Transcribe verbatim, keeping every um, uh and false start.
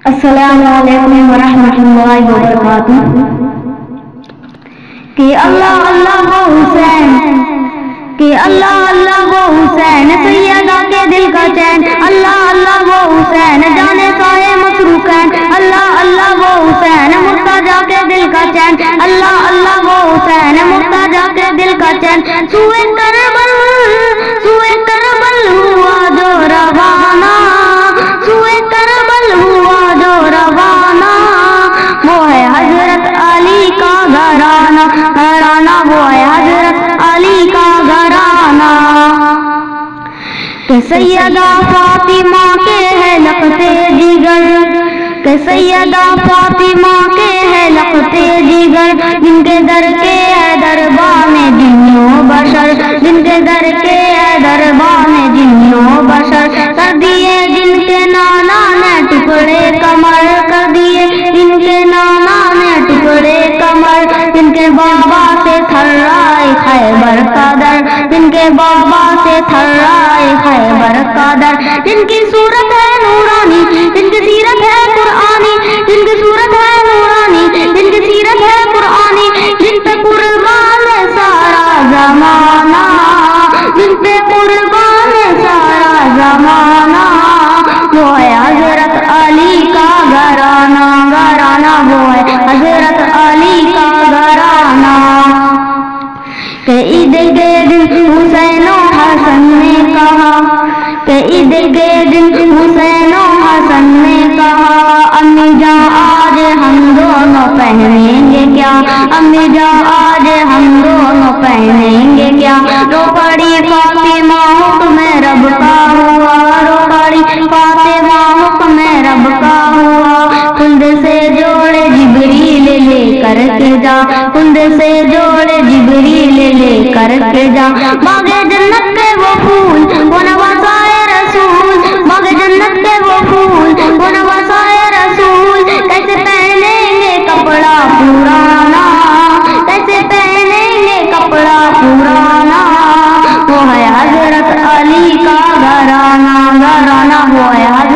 السلام علیکم ورحمۃ اللہ وبرکاتہ۔ کہ اللہ اللہ وہ حسین، کہ اللہ اللہ وہ حسین، سیدہ کے دل کا چین، اللہ اللہ وہ حسین، جانے سائے مسروقین، اللہ اللہ وہ حسین، مرتضیٰ کے دل کا چین، اللہ اللہ وہ حسین، مرتضیٰ کے دل کا چین۔ سوئے کربل سوئے کربل ہوا جو روانہ، سوئے کربل ہوا جو روانہ، وہ ہے حضرت علی کا گھرانہ، گھرانہ وہ ہے حضرت علی کا گھرانہ۔ کہ سیدہ فاطمہ کے ہے لقطے جگر، کہ سیدہ فاطمہ کے ہے لقطے جگر، جن کے در کے ہے دربان جنوں بشر، جن کے در کے ہے دربان جنوں بشر، کر دیے جن کے نانا نے ٹکڑے کمر، کر دیے جن کے نانا نے ٹکڑے کمر، جن کے بابا سے تھرائے خیبر کا در، جن کے بابا سے تھرائے خیبر کا در، جن کی صورت ہے نورانی، جن کی سیرت ہے قرآنی، جن کی صورت ہے نورانی، جن کی سیرت ہے قرآنی، جن پہ قربان ہے سارا زمانہ، جن پہ قربان ہے سارا زمانہ، وہ ہے حضرت علی کا گھرانہ، گھرانہ وہ ہے حضرت علی کا گھرانہ۔ کہ عید کے دن حسین و حسن نے کہا، کہ عید کے دن حسین و حسن نے کہا، امی جان آج ہم دونوں پہنیں گے کیا، امی جان آج ہم دونوں پہنیں گے کیا، رو پڑی فاطمہ حکم رب کا ہوا، رو پڑی فاطمہ حکم رب کا ہوا، کند سے جوڑے جبریل لے کر کے جا، کند سے جوڑے جبریل لے کر کے جا، باغ جنت کے وہ پھول وہ نواسائے رسول، باغ جنت کے وہ پھول وہ نواسائے رسول، کیسے پہنیں گے کپڑا پرانا، کیسے پہنیں گے کپڑا پرانا، وہ ہے حضرت علی کا گھرانہ، گھرانہ وہ ہے